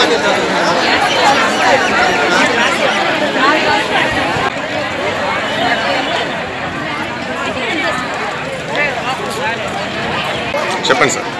చెప్పండి సార్.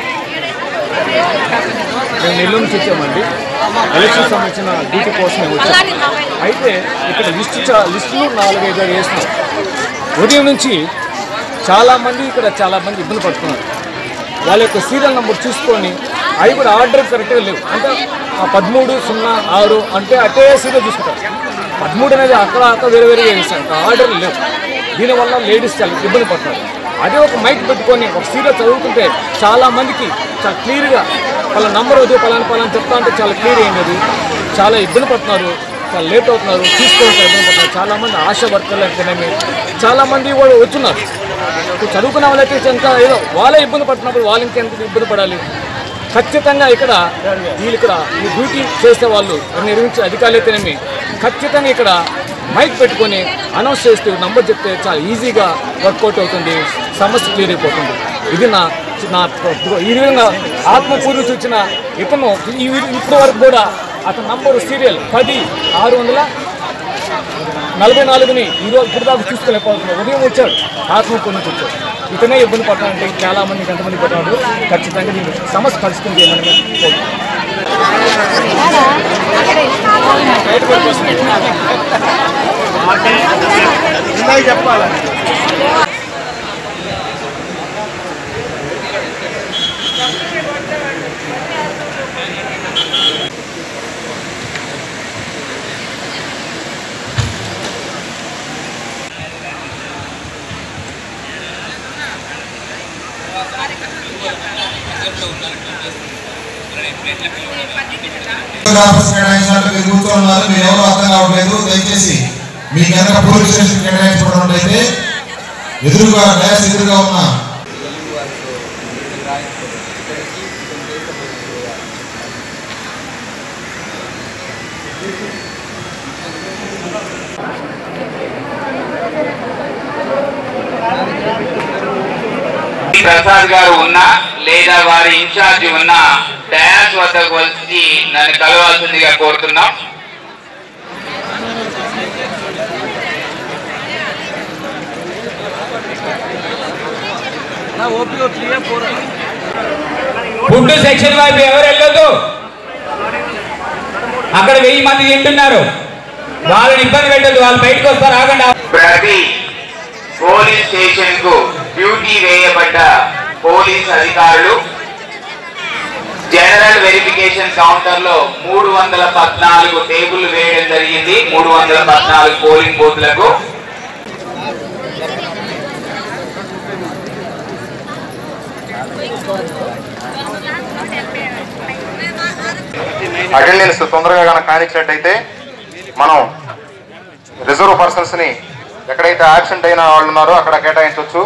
మేము నెల్లూరు నుంచి వచ్చామండి. ఎలక్షన్ సంబంధించిన డ్యూటీ కోసమే వచ్చాము. అయితే ఇక్కడ లిస్టులు 4-5 వేస్తున్నాం. ఉదయం నుంచి చాలామంది ఇబ్బంది పడుతున్నారు. వాళ్ళ యొక్క సీరియల్ నెంబర్ చూసుకొని అవి కూడా ఆర్డర్ కరెక్ట్గా లేవు. అంటే 1306 అంటే అటే సీరియల్ చూసుకుంటారు. 13 అనేది అక్కడ వేరే వేస్తారు. ఆర్డర్ లేవు. దీనివల్ల లేడీస్ చాలా ఇబ్బంది పడుతున్నారు. అదే ఒక మైక్ పెట్టుకొని ఒక సీరియల్ చదువుతుంటే చాలామందికి చాలా క్లియర్గా వాళ్ళ నంబర్ వద్దు పలానా చెప్తా అంటే చాలా క్లియర్ అయింది. చాలా ఇబ్బంది పడుతున్నారు, చాలా లేట్ అవుతున్నారు, తీసుకోవడానికి ఇబ్బంది పడుతున్నారు. చాలామంది ఆశా వర్కర్లు అయితేనేమి చాలామంది కూడా వచ్చున్నారు. చదువుకున్న వాళ్ళైతే ఇంకా ఏదో వాళ్ళే ఇబ్బంది పడుతున్నప్పుడు వాళ్ళు ఇంకెంత ఇబ్బంది పడాలి. ఖచ్చితంగా ఇక్కడ ఈ డ్యూటీ చేసే వాళ్ళు నిర్వహించే అధికారులు అయితేనేమి ఖచ్చితంగా ఇక్కడ మైక్ పెట్టుకొని అనౌన్స్ చేస్తూ నంబర్ చెప్తే చాలా ఈజీగా వర్కౌట్ అవుతుంది, సమస్య క్లియర్ అయిపోతుంది. ఇది ఈ విధంగా ఆత్మకూరు చూసిన ఇతను ఇప్పటి వరకు కూడా అతని నంబరు సీరియల్ 10/644ని ఇప్పుడు దాకా చూసుకోలేకపోతున్నాడు. ఉదయం వచ్చాడు, ఆత్మకూరు నుంచి వచ్చాడు. ఇతనే ఇబ్బంది పడతానంటే చాలామందికి ఎంతమంది పడ్డాడు. ఖచ్చితంగా దీన్ని సమస్య పరిస్థితి చేయమని చెప్పాలి. కూర్చోన్నారు, మీరు ఎవరు అర్థం కావట్లేదు. దయచేసి మీ కనుక పోలీస్ స్టేషన్ కేటాయించబడినట్లయితే ఎదురుగా ఉన్న ప్రసాద్ గారు ఉన్నా లేదా వారి ఇన్ఛార్జ్ ఉన్నా డయాస్ వద్దకు వచ్చి నన్ను కలవాల్సిందిగా కోరుతున్నాం. ఫుడ్ సెక్షన్ వైపు ఎవరు వెళ్ళొద్దు. అక్కడ 1000 మంది తింటున్నారు, వాళ్ళని ఇబ్బంది పెట్టద్దు, వాళ్ళు బయటకు వస్తారు. ఆగండి. ప్రతి పోలీస్ స్టేషన్ కు డ్యూటీ వేయబడ్డ పోలీస్ అధికారులు జనరల్ వెరిఫికేషన్ కౌంటర్ లో 314 టేబుల్ వేయడం జరిగింది. 314 పోలింగ్ బూత్లకు. అటెండెన్స్ తొందరగా కానిచ్చినట్టయితే మనం రిజర్వ్ పర్సన్స్ ని ఎక్కడైతే యాబ్సెంట్ అయిన వాళ్ళు ఉన్నారో అక్కడ కేటాయించవచ్చు.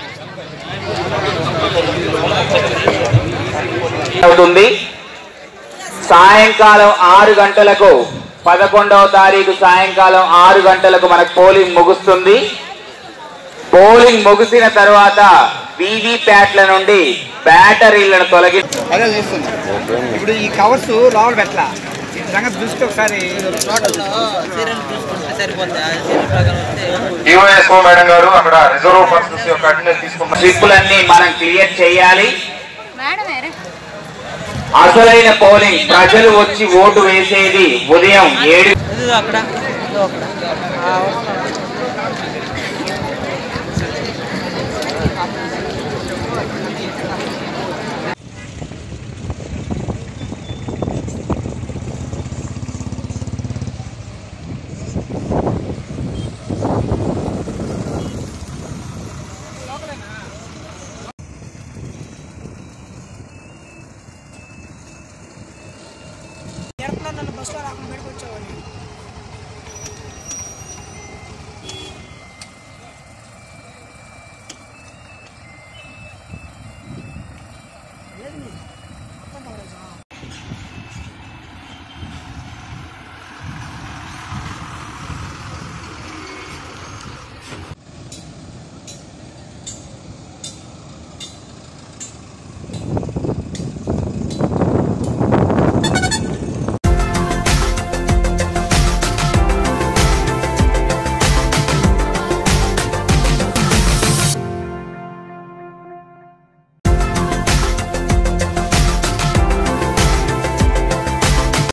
అవుతుంది. సాయంకాలం 6 గంటలకు 11వ తారీఖు సాయంకాలం 6 గంటలకు మనకు పోలింగ్ ముగుస్తుంది. పోలింగ్ ముగిసిన తర్వాత వీవీప్యాట్ల నుండి బ్యాటరీలను తొలగి ఇప్పుడు ఈ కవర్స్ లోపల పెట్టాల సంగతి దృష్టి ఒకసారి మేడం గారు అక్కడ రిజర్వ్ పర్సన్స్ యొక్క అటెండెన్స్ తీసుకుంటారు. స్లిప్పులన్నీ మనం క్లియర్ చేయాలి. అసలైన పోలింగ్ ప్రజలు వచ్చి ఓటు వేసేది ఉదయం 7